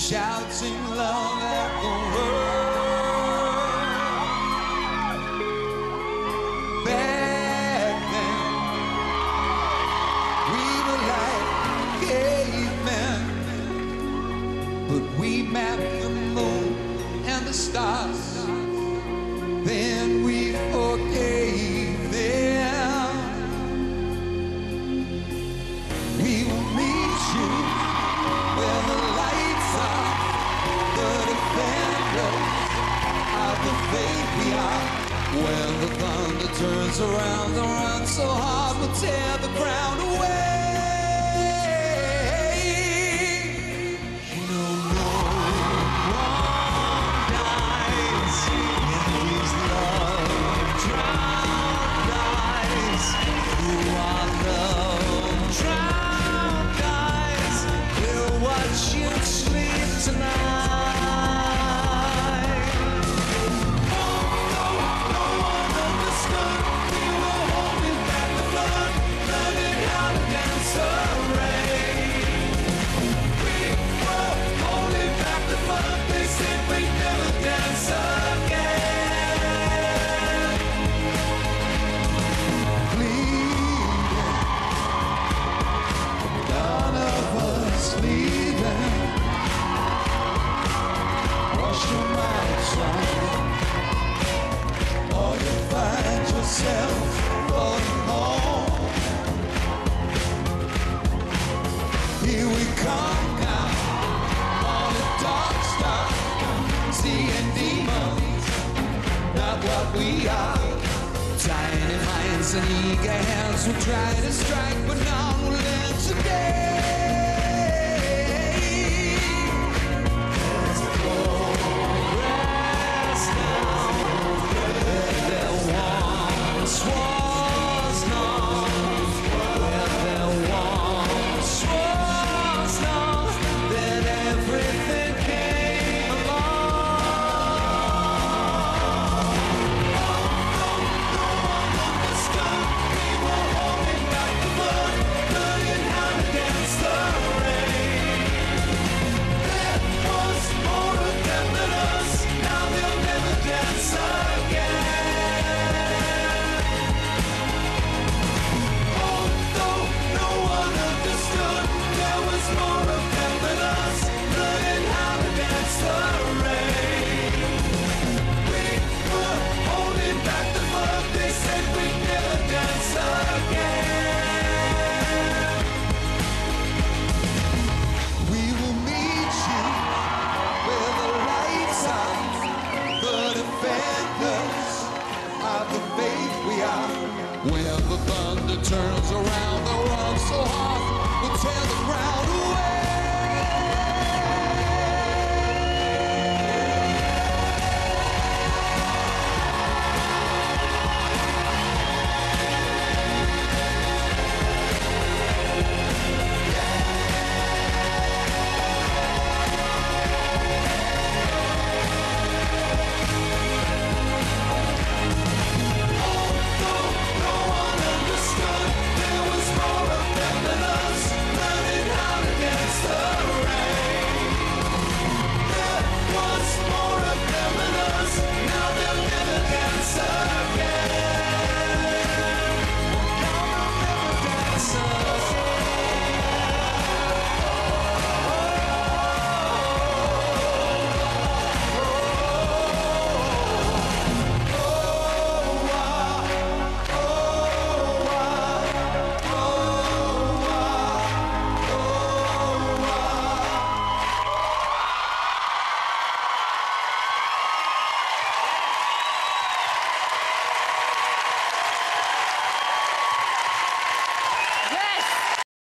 shouting love at the world. Back then, we were like cavemen, but we mapped the moon and the stars. Then we forgave them. We will meet you where the lights are, the defenders of the faith we are. When the thunder turns around and runs so hard, we'll tear the ground away. You know, no one dies in these love-drowned eyes. You are love-drowned eyes. We'll watch you sleep tonight. Here we come now, on a dark star, seeing demons, not what we are. Tiny minds and eager hands will try to strike, but none will end today. There's a progress now, where there once was none, where there once was none, then everything came along. No one understood, we were holding back the blood, learning how to dance the rain. There was more of them than us, now they'll never dance again. Although no one understood, there was more of them than us, learning how to dance the rain. We were holding back the blood, they said we'd never dance again. We will meet you where the lights are, the defenders of the faith we are. When the thunder turns around, the run so hard, we'll tear the ground away.